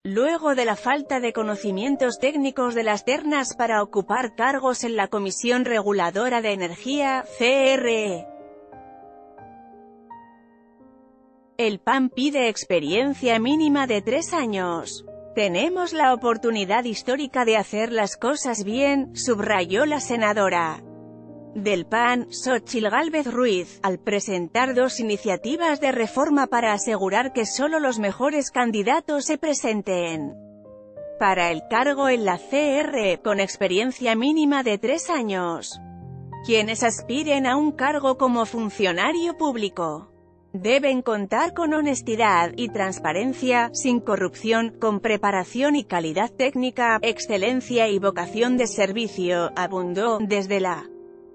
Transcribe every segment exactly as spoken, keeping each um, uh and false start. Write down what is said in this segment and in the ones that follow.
Luego de la falta de conocimientos técnicos de las ternas para ocupar cargos en la Comisión Reguladora de Energía, C R E. El P A N pide experiencia mínima de tres años. Tenemos la oportunidad histórica de hacer las cosas bien, subrayó la senadora del P A N, Xóchitl Gálvez Ruiz, al presentar dos iniciativas de reforma para asegurar que solo los mejores candidatos se presenten para el cargo en la C R E, con experiencia mínima de tres años. Quienes aspiren a un cargo como funcionario público deben contar con honestidad y transparencia, sin corrupción, con preparación y calidad técnica, excelencia y vocación de servicio, abundó. Desde la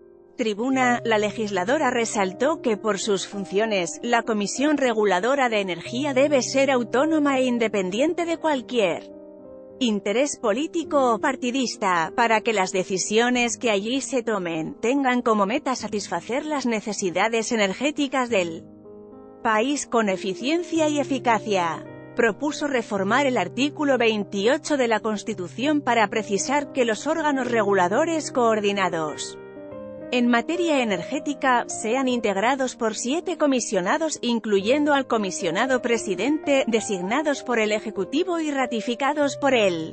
tribuna, la legisladora resaltó que por sus funciones, la Comisión Reguladora de Energía debe ser autónoma e independiente de cualquier interés político o partidista, para que las decisiones que allí se tomen, tengan como meta satisfacer las necesidades energéticas del país con eficiencia y eficacia. Propuso reformar el artículo veintiocho de la Constitución para precisar que los órganos reguladores coordinados en materia energética sean integrados por siete comisionados, incluyendo al comisionado presidente, designados por el Ejecutivo y ratificados por el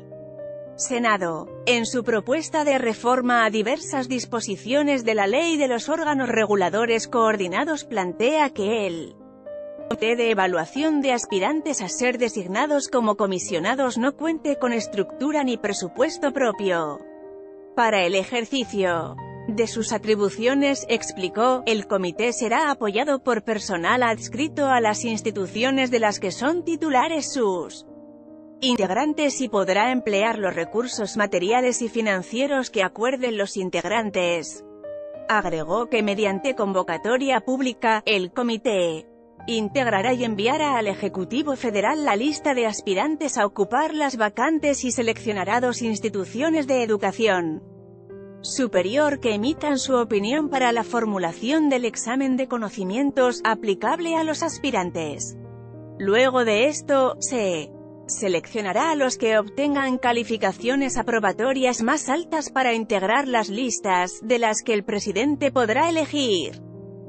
Senado. En su propuesta de reforma a diversas disposiciones de la Ley de los órganos reguladores coordinados, plantea que el Comité de Evaluación de aspirantes a ser designados como comisionados no cuente con estructura ni presupuesto propio para el ejercicio de sus atribuciones, explicó. El comité será apoyado por personal adscrito a las instituciones de las que son titulares sus integrantes y podrá emplear los recursos materiales y financieros que acuerden los integrantes. Agregó que mediante convocatoria pública, el comité integrará y enviará al Ejecutivo Federal la lista de aspirantes a ocupar las vacantes y seleccionará dos instituciones de educación superior que emitan su opinión para la formulación del examen de conocimientos, aplicable a los aspirantes. Luego de esto, se seleccionará a los que obtengan calificaciones aprobatorias más altas para integrar las listas, de las que el presidente podrá elegir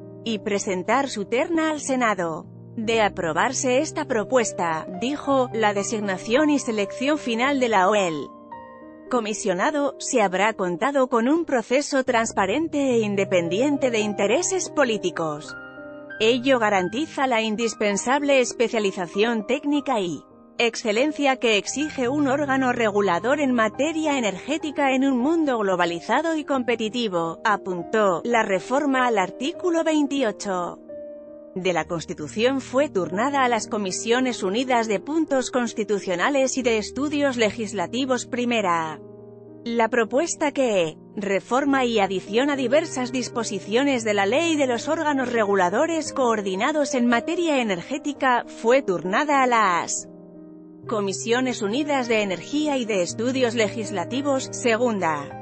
y presentar su terna al Senado. De aprobarse esta propuesta, dijo, la designación y selección final de la O E L comisionado, se habrá contado con un proceso transparente e independiente de intereses políticos. Ello garantiza la indispensable especialización técnica y excelencia que exige un órgano regulador en materia energética en un mundo globalizado y competitivo, apuntó. La reforma al artículo veintiocho de la Constitución fue turnada a las Comisiones Unidas de Puntos Constitucionales y de Estudios Legislativos primera. La propuesta que reforma y adiciona diversas disposiciones de la Ley de los órganos reguladores coordinados en materia energética, fue turnada a las Comisiones Unidas de Energía y de Estudios Legislativos, segunda.